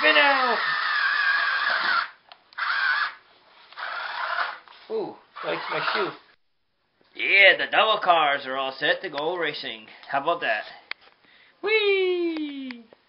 Spin out! Ooh, likes my shoe. Yeah, the double cars are all set to go racing. How about that? Whee!